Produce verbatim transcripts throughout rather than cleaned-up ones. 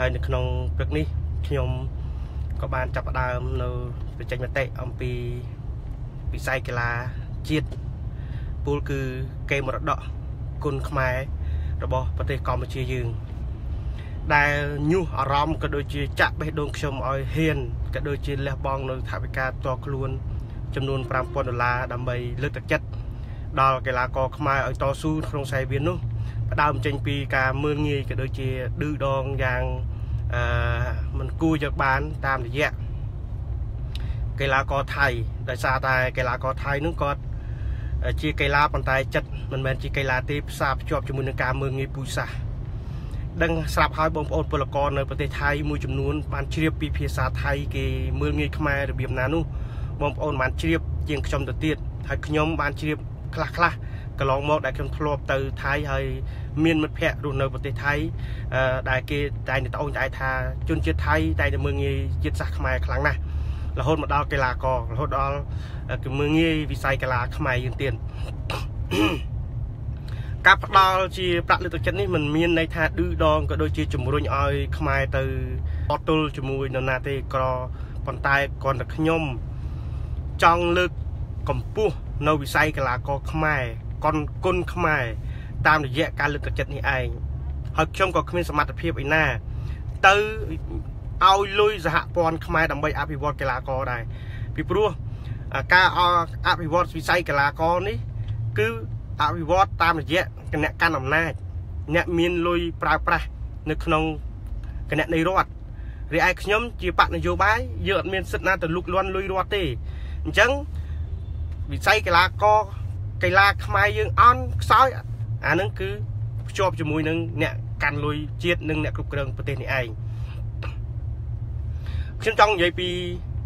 ហើយនៅក្នុងព្រឹកនេះខ្ញុំក៏បានចាប់ផ្ដើមនៅបច្ចេកមតិអំពីវិស័យកីឡាជាតិពូលគឺកេមរតកគុណខ្មែររបស់ប្រទេសកម្ពុជាយើងដែលញុះអារម្មណ៍ក៏ដូចជាចាក់បេះដូងខ្ញុំឲ្យហ៊ានក៏ដូចជាលះបង់នៅថវិកាផ្ទាល់ខ្លួនចំនួនfive thousandដុល្លារដើម្បីលើកទឹកចិត្តដល់កីឡាករខ្មែរឲ្យតស៊ូក្នុងខ្សែវាននោះផ្ដើមចេញពីការមើលងាយក៏ដូចជាឌឺដងយ៉ាងអឺមិនគួរយកបានតាមរយៈកីឡាករថៃដោយសារតែកីឡាករថៃនោះគាត់ជាកីឡាប៉ុន្តែចិត្តមិនមែនជាកីឡាទេផ្សារភ្ជាប់ជាមួយនឹងការមើលងាយពូជសាសន៍ដឹងស្រាប់ហើយបងប្អូនពលករនៅប្រទេសថៃមួយចំនួនបានជ្រាបពីភាសាថៃគេមើលងាយខ្មែររបៀបណានោះបងប្អូនបានជ្រាបជាងខ្ញុំទៅទៀតហើយខ្ញុំបានជ្រាបខ្លះខ្លះកន្លងមកដែលខ្ញុំធ្លាប់ទៅថៃហើយមានមិត្តភ័ក្តិរស់នៅប្រទេសថៃដែលគេតែងតែត្អូញត្អែថាជនជាតិថៃតែងតែមើលងាយជាតិសាសន៍ខ្មែរខ្លាំងណាស់រហូតមកដល់កីឡាកររហូតដល់គឺមើលងាយវិស័យកីឡាខ្មែរយើងទៀតការផ្ដល់ជាប្រាក់លើកទឹកចិត្តនេះមិនមានន័យថាឌឺដងក៏ដូចជាជំរុញឲ្យខ្មែរទៅអត់ទល់ជាមួយនរណាទេក៏ប៉ុន្តែគ្រាន់តែខ្ញុំចង់លើកកម្ពស់នៅវិស័យកីឡាករខ្មែរកុនគុណខ្មែរតាមរយៈការលើកទឹកចិត្តនេះឯងហើយខ្ញុំក៏គ្មានសមត្ថភាពឯណាទៅឲ្យលុយសហព័ន្ធខ្មែរដើម្បីអភិវឌ្ឍកីឡាករដែរពីព្រោះការអភិវឌ្ឍវិស័យកីឡាករនេះគឺអភិវឌ្ឍតាមរយៈគណៈកាន់អំណាចអ្នកមានលុយប្រើប្រាស់នៅក្នុងគណៈនៃរដ្ឋរីឯខ្ញុំជាបកនយោបាយយើងអត់មានសិទ្ធិណាទៅលុកលាន់លុយរដ្ឋទេអញ្ចឹងវិស័យកីឡាករកីឡាខ្មែរយើងអន់ខ្សោយអានឹងគឺភ្ជាប់ជាមួយនឹងអ្នកកាន់លុយជាតិនិងអ្នកគ្រប់គ្រងប្រទេសនេះឯងខ្ញុំចង់និយាយពី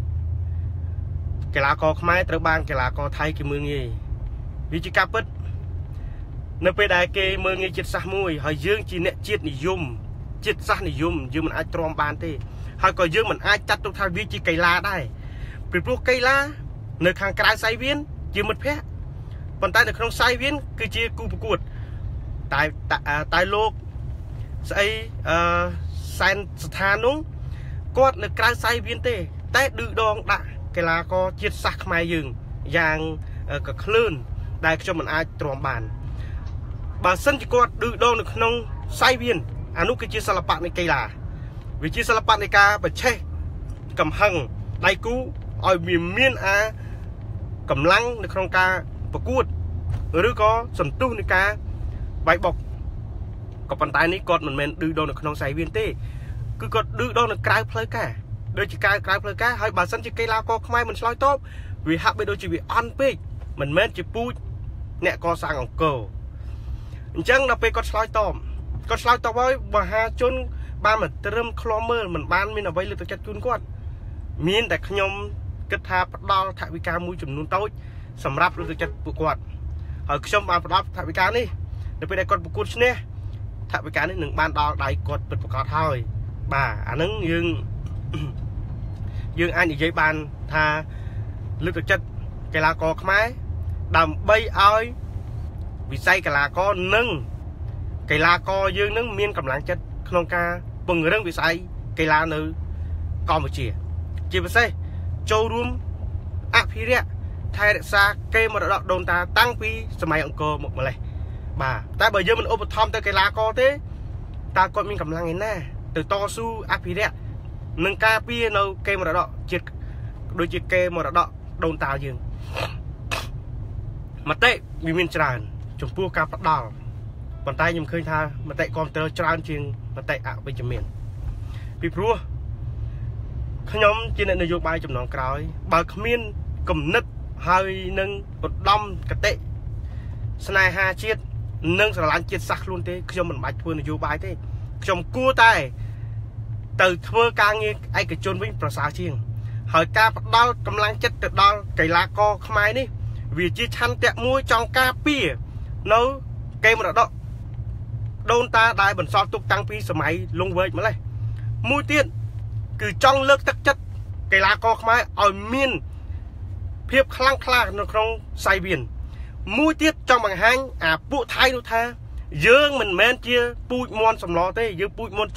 កីឡាករខ្មែរត្រូវបានកីឡាករថៃគេមើលងាយវាជាការពិតនៅពេលដែលគេមើលងាយជាតិសាសន៍មួយហើយយើងជាអ្នកជាតិនិយមជាតិសាសន៍និយមយើងមិនអាចទ្រាំបានទេហើយក៏យើងមិនអាចចាត់ទុកថាវាជាកីឡាដែរពីព្រោះកីឡានៅខាងក្រៅសៃវៀនជាមិត្តភ័ក្តិប៉ុន្តែនៅក្នុងសៃវៀនគឺជាគូប្រកួតតែតែលោកស្អីអឺសែនស្ថាននោះគាត់នៅក្រៅសៃវៀនទេតែឌឺដងដាក់កីឡាករជាតិសាសន៍ខ្មែរយើងយ៉ាងកក្លឿនដែលខ្ញុំមិនអាចទ្រាំបានបើសិនជាគាត់ឌឺដងនៅក្នុងសៃវៀនអានោះគឺជាសិល្បៈនៃកីឡាវាជាសិល្បៈនៃការបច្ឆេះកំហឹងដៃគូឲ្យវាមានអាកម្លាំងនៅក្នុងការប្រកួតឬក៏សន្ទុះនៃការវាយបុកក៏ប៉ុន្តែនេះគាត់មិនមែនឌឺដងនៅក្នុងសៃវៀនទេគឺគាត់ឌឺដងនៅក្រៅផ្លូវការដូចជាក្រៅក្រៅផ្លូវការហើយបើសិនជាកីឡាករខ្មែរមិនឆ្លើយតបវាហាក់បីដូចជាវាអន់ពេកមិនមែនជាពូជអ្នកកសាងអង្គរអញ្ចឹងដល់ពេលគាត់ឆ្លើយតបគាត់ឆ្លើយតបហើយមហាជនបានមកត្រឹមឃ្លាំមើលមិនបានមានអ្វីលើកទឹកចិត្តជូនគាត់មានតែខ្ញុំគិតថាផ្ដល់ថវិកាមួយចំនួនតូចសម្រាប់លើកទឹកចិត្តពួកគាត់ហើយខ្ញុំបានផ្ដល់ថវិកានេះនៅពេលដែលគាត់ប្រកួតឈ្នះថវិកានេះនឹងបានដល់ដៃគាត់ពិតប្រាកដហើយបាទអាហ្នឹងយើងយើងអាចនិយាយបានថាលើកទឹកចិត្តកីឡាករខ្មែរដើម្បីឲ្យវិស័យកីឡាករនិងកីឡាករយើងនឹងមានកម្លាំងចិត្តក្នុងការពង្រឹងវិស័យកីឡានៅកម្ពុជាជាពិសេសចូលរួមអភិរក្សថែរក្សាកេរមរតកដូនតាតាំងពីសម័យអង្គរមកម្លេះបាទតែបើយើងមិនឧបត្ថម្ភទៅកីឡាករទេតើគាត់មានកម្លាំងឯណាទៅតស៊ូអភិរក្សនឹងការពារនៅកេរមរតកជាតិដូចជាកេរមរតកដូនតាយើងមតិវាមានច្រើនចំពោះការផ្ដាល់ប៉ុន្តែខ្ញុំឃើញថាមតិគ្រប់គ្រងច្រើនជាងមតិអវិជ្ជមានពីព្រោះខ្ញុំជាអ្នកនយោបាយចំណងក្រោយបើគ្មានគំនិតហើយនឹងឧត្តមគតិស្នេហាជាតិនិងស្រឡាញ់ជាតិសាសន៍ខ្លួនទេខ្ញុំមិនបាច់ធ្វើនយោបាយទេខ្ញុំគួរតែទៅធ្វើការងារឯកជនវិញប្រសើរជាងហើយការផ្ដល់កម្លាំងចិត្តទៅដល់កីឡាករខ្មែរនេះវាជាឆន្ទៈមួយចង់ការពារនៅកេរមរតកដូនតាដែលបន្សល់ទុកតាំងពីសម័យលង្វែកម្លេះមួយទៀតគឺចង់លើកទឹកចិត្តកីឡាករខ្មែរឲ្យមានភាពខ្លាំងក្លានៅក្នុងសៃវៀនមួយទៀតចង់បង្ហាញអាពួកថៃនោះថាយើងមិនមែនជាពូជមន់សម្លទេយើងពូជមន់ជុល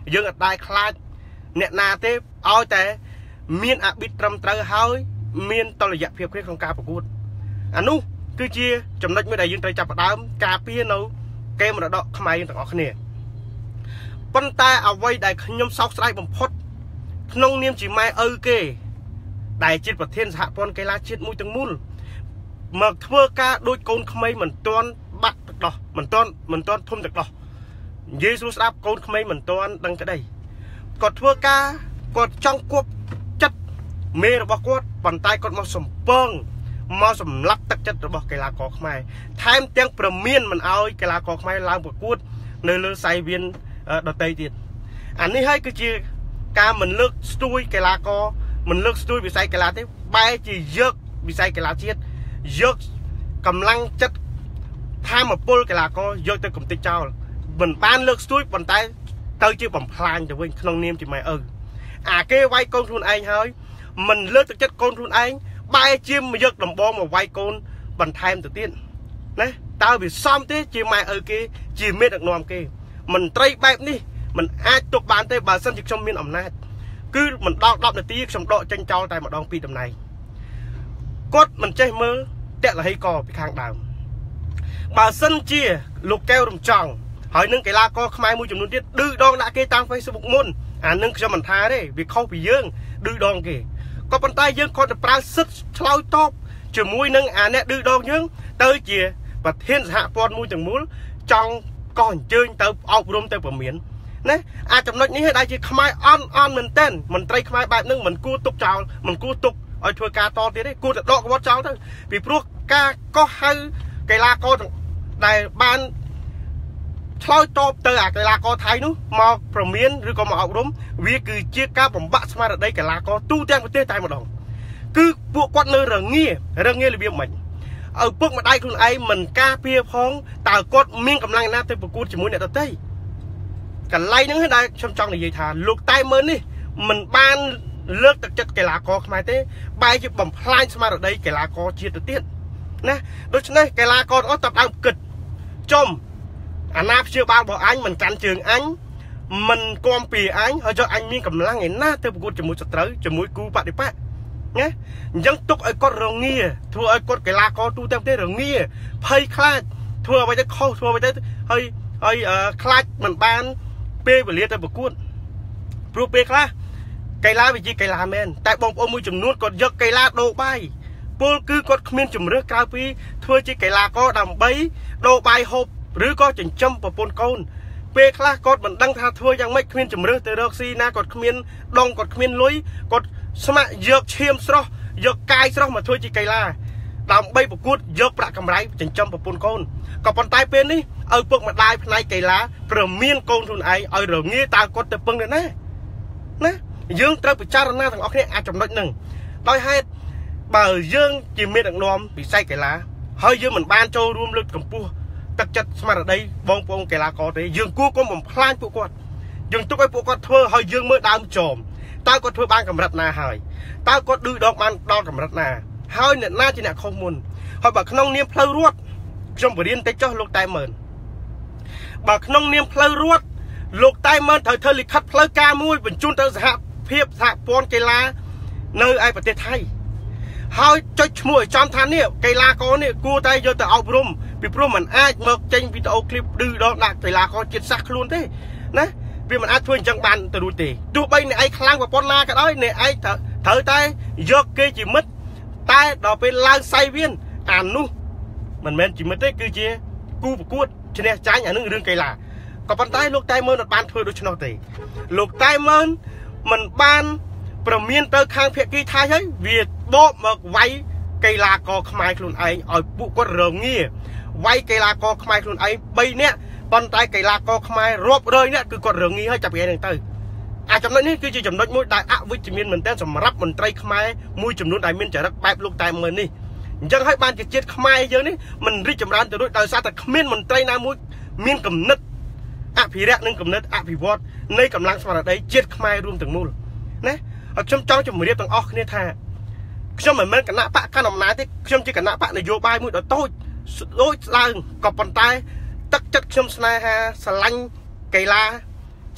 យើងអត់ដែរខ្លាចអ្នកណាទេឲ្យតែមានអាប៊ីត្រឹមត្រូវហើយមានតុល្យភាពគ្នាក្នុងការប្រកួតអានោះគឺជាចំណុចមួយដែលយើងត្រូវចាប់ផ្ដើមការពារនៅកេមរតកខ្មែរយើងទាំងអស់គ្នាប៉ុន្តែអ្វីដែលខ្ញុំសោកស្ដាយបំផុតក្នុងនាមជាម៉ែឪគេដែលជាប្រធានសហព័ន្ធកីឡាជាតិមួយទាំងមូលមកធ្វើការដូចកូនក្មេងមិនទាន់បាត់ទឹកដោះមិនទាន់មិនទាន់ធំទឹកដោះនិយាយស្រួលស្ដាប់កូនក្មេងមិនទាន់ដឹងក្តីគាត់ធ្វើការគាត់ចង់គប់ចិត្តមេរបស់គាត់ប៉ុន្តែគាត់មកសំពងមកសម្លាប់ទឹកចិត្តរបស់កីឡាករខ្មែរថែមទាំងប្រមានមិនអោយកីឡាករខ្មែរឡើងប្រកួតនៅលើសៃវៀនដទៃទៀតអានេះហើយគឺជាការមិនលើកស្ទួយកីឡាករមិនលើកស្ទួយវិស័យកីឡាទេបែរជាយកវិស័យកីឡាជាតិយកកម្លាំងចិត្តធម៌ពលកីឡាករយកទៅកំទេចចោលមិនបានលើកស្ទួយប៉ុន្តែទៅជាបំផ្លាញទៅវិញក្នុងនាមជាម៉ែឪអាគេវាយកូនខ្លួនឯងហើយមិនលើកទឹកចិត្តកូនខ្លួនឯងបែរជាមកយកដំបងមកវាយកូនបន្ថែមទៅទៀតណាតើវាសមទេជាម៉ែឪគេជាមេដឹកនាំគេមន្ត្រីបែបនេះមិនអាចទុកបានទេបើសិនជាខ្ញុំមានអំណាចគឺមិនដល់ដប់នាទីខ្ញុំដកចេញចោលតែម្ដងពីតំណែងគាត់មិនចេះមើលតលហីកពីខាងដើមបើសិនជាលោកកែវរំចង់ហើយនឹងកីឡាករខ្មែរមួយចំនួនទៀតឌឺដងដាក់គេតាម Facebook មុនអានឹងខ្ញុំមិនថាទេវាខុសពីយើងឌឺដងគេក៏ប៉ុន្តែយើងគាត់ទៅប្រើសិទ្ធឆ្លើយតបជាមួយនឹងអាអ្នកឌឺដងយើងទៅជាប្រធានសហព័ន្ធមួយទាំងមូលចង់ក៏អញ្ជើញទៅអប់រំទៅពមៀនណាអាចំណុចនេះដែលជាខ្មែរអន់អន់មែនទែនមន្ត្រីខ្មែរបែបហ្នឹងមិនគួរទុកចោលមិនគួរទុកឲ្យធ្វើការតទៀតទេគួរតែដកគាត់ចោលទៅពីព្រោះការកោះហៅកីឡាករដែលបានឆ្លើយតបទៅអាកីឡាករថៃនោះមកប្រមានឬក៏មកអប់រំវាគឺជាការបំបាក់ស្មារតីកីឡាករទូទាំងប្រទេសតែម្ដងគឺពួកគាត់នៅរងារងារបៀបម៉េចឪពុកម្ដាយខ្លួនឯងមិនការពារផងតើគាត់មានកម្លាំងណាទៅប្រកួតជាមួយអ្នកដទៃកន្លែងហ្នឹងដែលខ្ញុំចង់និយាយថាលោកតែមើលនេះមិនបានលើកទឹកចិត្តកីឡាករខ្មែរទេបែរជាបំផ្លាញស្មារតីកីឡាករជាតិទៅទៀតណាដូច្នេះកីឡាករអស់តបដើមគិតចំអាណាព្យាបាលរបស់អញមិនកាន់ជើងអញមិនគាំពៀអញហើយចុះអញមានកម្លាំងឯណាទៅប្រកួតជាមួយសត្រូវជាមួយគូបដិបត្តិណាអញ្ចឹងទុកឲ្យគាត់រងាធ្វើឲ្យគាត់កីឡាករទូទាំងប្រទេសរងាភ័យខ្លាចធ្វើអ្វីទៅខុសធ្វើអ្វីទៅហើយហើយខ្លាចមិនបានពេលវេលាទៅប្រកួតព្រោះពេលខ្លះកីឡាវាជាកីឡាមែនតែបងប្អូនមួយចំនួនគាត់យកកីឡាដូរបាយពលគឺគាត់គ្មានជំរឿសក្រៅពីធ្វើជាកីឡាករដើម្បីដូរបាយហូបឬក៏ចិញ្ចឹមប្រពន្ធកូនពេលខ្លះគាត់មិនដឹងថាធ្វើយ៉ាងម៉េចគ្មានជំរឿសទៅរកស៊ីណាគាត់គ្មានដងគាត់គ្មានលុយគាត់ស្ម័គ្រយកឈាមស្រស់យកកាយស្រស់មកធ្វើជាកីឡាដើម្បីប្រកួតយកប្រាក់កម្រៃចិញ្ចឹមប្រពន្ធកូនក៏ប៉ុន្តែពេលនេះឪពុកម្ដាយផ្នែកកីឡាប្រមានកូនខ្លួនឯងឲ្យរងាតើគាត់ទៅពឹងទៅណាណាយើងត្រូវពិចារណាទាំងអស់គ្នាអាចចំណុចហ្នឹងដោយហេតុបើយើងជាមេដឹកនាំវិស័យកីឡាហើយយើងមិនបានចូលរួមលើកកម្ពស់ទឹកចិត្តស្មារតីបងប្អូនកីឡាករទេយើងគួរកុំបំផ្លាញពួកគាត់យើងទុកឲ្យពួកគាត់ធ្វើហើយយើងមើលដើមចោមតើគាត់ធ្វើបានកម្រិតណាហើយតើគាត់ឌឺដកបានដល់កម្រិតណាហើយអ្នកណាជាអ្នកខុសមុនហើយបើក្នុងនាមផ្លូវរត់ខ្ញុំបរៀនតិចចុះលោកតែមើលបើក្នុងនាមផ្លូវរត់លោកតែមើលត្រូវធ្វើលិខិតផ្លូវការមួយបញ្ជូនទៅសហភាពសហព័ន្ធកីឡានៅឯប្រទេសថៃហើយចុចឈ្មោះឲ្យចំថានេះកីឡាករនេះគួរតែយកទៅអប់រំពីព្រោះมันអាចមកចេញវីដេអូឃ្លីបឌឺដកដាក់កីឡាករជាតិសាសន៍ខ្លួនទេណាវាមិនអាចធ្វើអញ្ចឹងបានទៅរួចទេទោះបីអ្នកឯងខ្លាំងប្រព័ន្ធណាក៏ដោយអ្នកឯងត្រូវតែយកគេជាមិត្តតែដល់ពេលឡើងសៃវៀនអានោះមិនមែនជាមិត្តទេគឺជាគូប្រកួតឈ្នះចាញ់អានឹងរឿងកីឡាក៏ប៉ុន្តែលោកតែមើលមិនបានធ្វើដូច្នោះទេលោកតែមើលមិនបានប្រមានទៅខាងភាគីថៃហើយវាបកមកវាយកីឡាករខ្មែរខ្លួនឯងឲ្យពួកគាត់រងាវាយកីឡាករខ្មែរខ្លួនឯងបីនាក់ប៉ុន្តែកីឡាករខ្មែររាប់រយនាក់គឺគាត់រងាហើយចាប់ពីហ្នឹងទៅអាចំណុចនេះគឺជាចំណុចមួយដែលអវិជ្ជមានមែនទែនសម្រាប់មន្ត្រីខ្មែរមួយចំនួនដែលមានចរិតបែបលោកតែមើលនេះអញ្ចឹងហើយបានជាជាតិខ្មែរយើងនេះមិនរីកចម្រើនទៅរួចដោយសារតែគ្មានមន្ត្រីណាមួយមានគំនិតអភិរក្សនិងគំនិតអភិវឌ្ឍនៃកម្លាំងស្មារតីជាតិខ្មែររួមទាំងមូលណាហើយខ្ញុំចង់ជម្រាបទាំងអស់គ្នាថាខ្ញុំមិនមែនគណៈបកកណ្ដាលអំណាចទេខ្ញុំជាគណៈបកនយោបាយមួយដ៏តូចដូចស្ដើងក៏ប៉ុន្តែទឹកចិត្តខ្ញុំស្នេហាស្រឡាញ់កីឡាជាតិ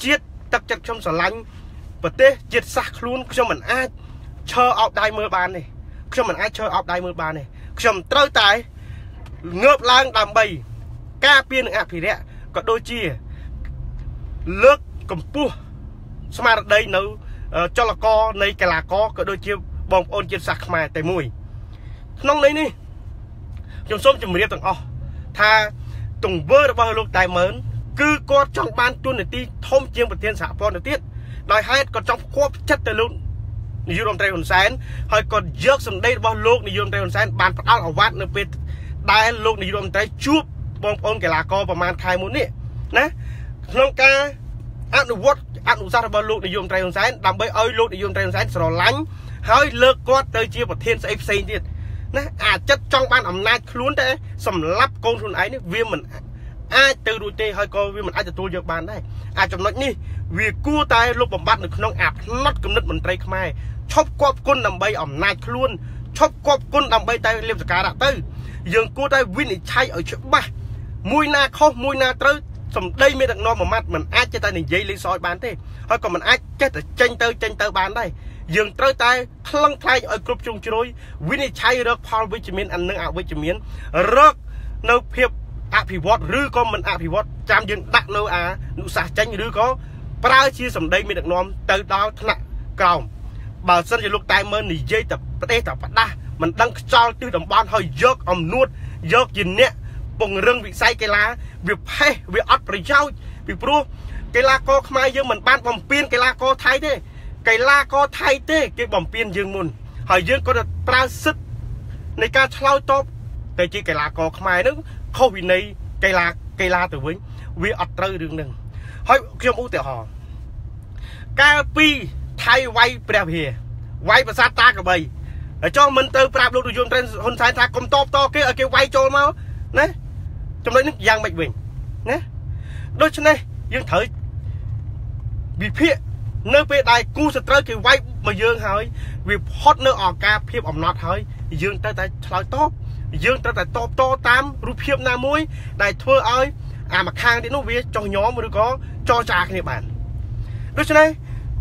ទឹកចិត្តខ្ញុំស្រឡាញ់ប្រទេសជាតិសាសខ្លួនខ្ញុំមិនអាចឈរអោបដៃមើលបានទេខ្ញុំមិនអាចឈរអោបដៃមើលបានទេខ្ញុំត្រូវតែងើបឡើងដើម្បីការពារនិងអភិរក្សក៏ដូចជាលើកកម្ពស់ស្មារតីនៅចលករនៃកីឡាករក៏ដូចជាបងប្អូនជាតិសាសន៍ខ្មែរតែមួយក្នុងន័យនេះខ្ញុំសូមជម្រាបទាំងអស់ថាទង្វើរបស់លោកតៃម៉ឺនគឺគាត់ចង់បានទួនាទីធំជាងប្រធានសហព័ន្ធទៅទៀតដោយហេតុគាត់ចង់ផ្គាប់ចិត្តទៅលោកនាយករដ្ឋមន្ត្រីហ៊ុនសែនហើយគាត់យកសម្ដីរបស់លោកនាយករដ្ឋមន្ត្រីហ៊ុនសែនបានផ្ដាល់អាវ៉ាត់នៅពេលដែលលោកនាយករដ្ឋមន្ត្រីជួបបងប្អូនកីឡាករប្រមាណខែមុននេះណាក្នុងការអនុវត្តអនុសាសន៍របស់លោកនាយករដ្ឋមន្ត្រីហ៊ុនសែនដើម្បីឲ្យលោកនាយករដ្ឋមន្ត្រីហ៊ុនសែនស្រឡាញ់ហើយលើកគាត់ទៅជាប្រធានស្អីផ្សេងទៀតណាអាចចិត្តចង់បានអំណាចខ្លួនតែសម្រាប់កូនខ្លួនឯងនេះវាមិនអាចទៅរួចទេហើយក៏វាមិនអាចទទួលយកបានដែរអាចចំណុចនេះវាគួរតែលុបបំបាត់នៅក្នុងអាផ្នត់គំនិតមន្ត្រីខ្មែរឈប់គប់គុណដើម្បីអំណាចខ្លួនឈប់គប់គុណដើម្បីតែលៀបសការៈទៅយើងគួរតែវិនិច្ឆ័យឲ្យច្បាស់មួយណាខុសមួយណាត្រូវសម្ដីមានដឹកនាំមួយម៉ាត់មិនអាចចេះតែនិយាយលេងសើចបានទេហើយក៏មិនអាចចេះតែចេញទៅចេញទៅបានដែរយើងត្រូវតែថ្លឹងថ្លែងឲ្យគ្រប់ជ្រុងជ្រោយវិនិច្ឆ័យរកផលវិជ្ជមាននិងអវិជ្ជមានរកនៅភាពអភិវឌ្ឍឬក៏មិនអភិវឌ្ឍចាំយើងដាក់នៅអានុសាសន៍ចេញឬក៏ប្រើជាសម្ដីមានដឹកនាំទៅដល់ថ្នាក់ក្រោមបើសិនជាលោកតៃម៉ឺននិយាយតែប្រទេសតែផ្ដាស់មិនដឹងខ្យល់ទិសតំបន់ហើយយកអំនួតយកជាអ្នកពង្រឹងវិស័យកីឡាវាផេះវាអត់ប្រយោជន៍ពីព្រោះកីឡាករខ្មែរយើងមិនបានបំពេញកីឡាករថៃទេកីឡាករថៃទេគេបំពេញយើងមុនហើយយើងក៏ប្រើសិទ្ធិនៃការឆ្លើយតបតែជាកីឡាករខ្មែរនឹងខុសវិន័យកីឡាកីឡាទៅវិញវាអត់ត្រូវរឿងហ្នឹងហើយខ្ញុំឧទាហរណ៍កាលពីថៃវាយព្រះវិហារវាយប្រាសាទតាកបីហើយចុះមិនទៅប្រាប់លោកនាយករដ្ឋមន្ត្រីហ៊ុនសែនថាកុំតបតគេឲ្យគេវាយចូលមកណាចំណុចនេះយ៉ាងម៉េចវិញណាដូច្នេះយើងត្រូវវិភាគនៅពេលដែលគូសត្រូវគេវាយមកយើងហើយវាផុតនៅអង្ការភាពអំណត់ហើយយើងត្រូវតែឆ្លើយតបយើងត្រូវតែតបតតាមរូបភាពណាមួយដែលធ្វើឲ្យអាម្ខាងទៀតនោះវាចុះញោមឬក៏ចរចាគ្នាបានដូច្នេះ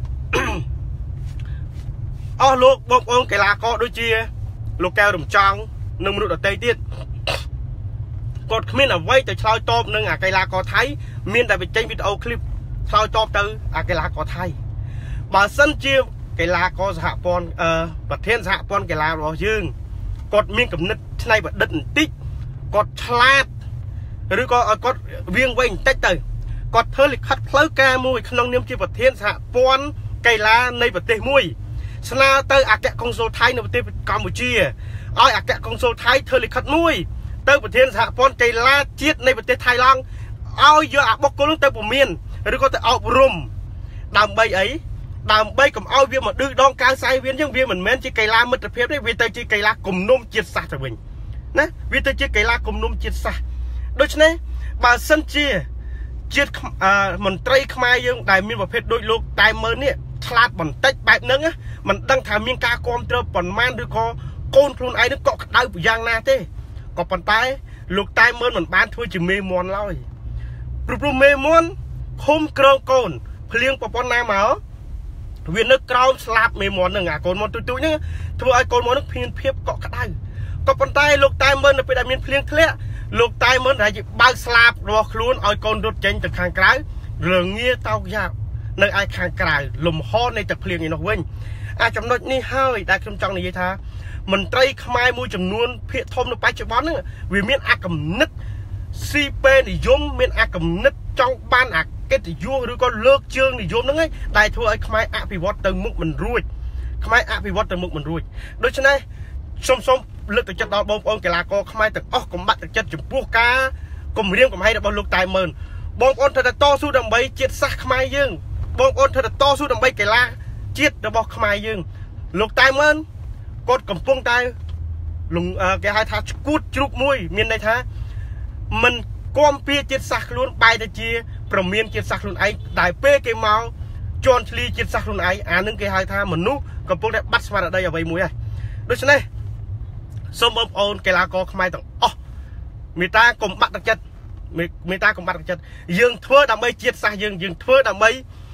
អស់លោកបងប្អូនកីឡាករដូចជាលោកកែវរំចង់និងមនុស្សដទៃទៀតគាត់គ្មានអ្វីទៅឆ្លើយតបនឹងអាកីឡាករថៃមានតែបញ្ចេញវីដេអូឃ្លីបឆ្លើយតបទៅអាកីឡាករថៃបើសិនជាកីឡាករសហព័ន្ធអឺប្រធានសហព័ន្ធកីឡារបស់យើងគាត់មានគំនិតច្នៃប្រឌិតបន្តិចគាត់ឆ្លាតឬក៏ឲ្យគាត់វៀងវែងបន្តិចទៅគាត់ធ្វើលិខិតផ្លូវការមួយក្នុងនាមជាប្រធានសហព័ន្ធកីឡានៃប្រទេសមួយស្នើទៅអគ្គកុងស៊ុលថៃនៅប្រទេសកម្ពុជាឲ្យអគ្គកុងស៊ុលថៃធ្វើលិខិតមួយទៅប្រធានសហព័ន្ធកីឡាជាតិនៃប្រទេសថៃឡង់ឲ្យយកអាបុគ្គលនោះទៅពមៀនឬក៏ទៅអប់រំដើម្បីអីដើម្បីកុំឲ្យវាមកឌឺដងកៅសៃវៀនចឹងវាមិនមែនជាកីឡាមិត្តភាពទេវាទៅជាកីឡាគំនុំជាតិសាសន៍ទៅវិញណាវាទៅជាកីឡាគំនុំជាតិសាសន៍ដូច្នេះបើសិនជាជាតិមន្ត្រីខ្មែរយើងដែលមានប្រភេទដូចលោកតៃម៉ឺននេះឆ្លាតបន្តិចបែបហ្នឹងមិនដឹងថាមានការគ្រប់គ្រងប៉ុន្មានឬក៏កូនខ្លួនឯងនឹងកក់ក្ដៅយ៉ាងណាទេក៏ប៉ុន្តែលោកតៃម៉ឺនមិនបានធ្វើជាមេមន់ឡើយព្រោះព្រោះមេមន់ឃុំក្រងកូនភ្លៀងប្រព័ន្ធណាមកវានៅក្រោមស្លាប់មេមន់ហ្នឹងអាកូនមន់ទូទូហ្នឹងធ្វើឲ្យកូនមន់ហ្នឹងមានភាពកក់ក្ដៅក៏ប៉ុន្តែលោកតៃម៉ឺននៅពេលដែលមានភ្លៀងធ្លាក់លោកតៃម៉ឺនតែជាបើកស្លាបរបស់ខ្លួនឲ្យកូនរត់ចេញទៅខាងក្រៅរងាតោកយ៉ាប់នៅឯខាងក្រៅលំហនៃទឹកភ្លៀងនេះនោះវិញអាចំណុចនេះហើយដែលខ្ញុំចង់និយាយថាមន្ត្រីខ្មែរមួយចំនួនភាគធំនៅបច្ចុប្បន្នហ្នឹងវាមានអាកំណត់ស៊ីពេនិយមមានអាកំណត់ចង់បានអាកិត្តិយសឬក៏លើកជើងនិយមហ្នឹងឯងដែលធ្វើឲ្យខ្មែរអភិវឌ្ឍទៅមុខមិនរួចខ្មែរអភិវឌ្ឍទៅមុខមិនរួចដូច្នេះខ្ញុំសូមលើកទឹកចិត្តដល់បងប្អូនកីឡាករខ្មែរទាំងអស់កុំបាក់ទឹកចិត្តចំពោះការគំរាមកំហែងរបស់លោកតៃម៉ឺនបងប្អូនត្រូវតែតស៊ូដើម្បីជាតិសាសន៍ខ្មែរយើងបងប្អូនត្រូវតែតស៊ូដើម្បីកីឡាជាតិរបស់ខ្មែរយើងលោកតៃម៉ឺនគាត់កំពុងតែលងគេហៅថាឈួតជ្រូកមួយមានន័យថាមិនគាំពៀជាតិសាសន៍ខ្លួនបែរទៅជាប្រមានជាតិសាសន៍ខ្លួនឯងដែលពេលគេមកជន់ឈ្លីជាតិសាសន៍ខ្លួនឯងអានឹងគេហៅថាមនុស្សកំពុងតែបាត់ស្មារតីអ្វីមួយហើយដូច្នេះសូមបងប្អូនកីឡាករខ្មែរទាំងអស់មេត្តាកុំបាក់ទឹកចិត្តមេត្តាកុំបាក់ទឹកចិត្តយើងធ្វើដើម្បីជាតិសាសន៍យើងយើងធ្វើដើម្បី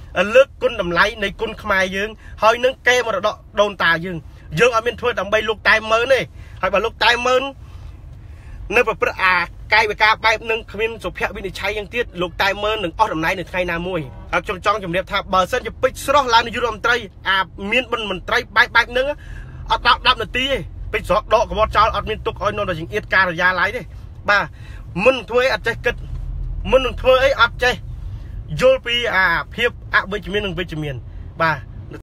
លើកគុណតម្លៃនៃគុណខ្មែរយើងហើយនឹងកេរមរតកដូនតាយើងយើងអត់មានធ្វើដើម្បីលោកតែមើលទេហើយបើលោកតែមើលនៅប្រព្រឹត្តអាកាយវិការបែបនឹងគ្មានសុភវិនិច្ឆ័យយ៉ាងទៀតលោកតែមើលនឹងអស់តំណែងនៅថ្ងៃណាមួយហើយខ្ញុំចង់ជម្រាបថាបើសិនជាពេជ្រស្រស់ឡើងនាយករដ្ឋមន្ត្រីអាមានបនមន្ត្រីបែបបែបហ្នឹងអត់ដល់10នាទីទេពេជ្រស្រស់ដកកវត្តចោលអត់មានទុកឲ្យនៅដល់ចង្អៀតការិយាល័យទេបាទមុនធ្វើអីអត់ចេះគិតមុននឹងធ្វើអីអត់ចេះយល់ពីអាភាពអវិជ្ជមាននិងវិជ្ជមានបាទ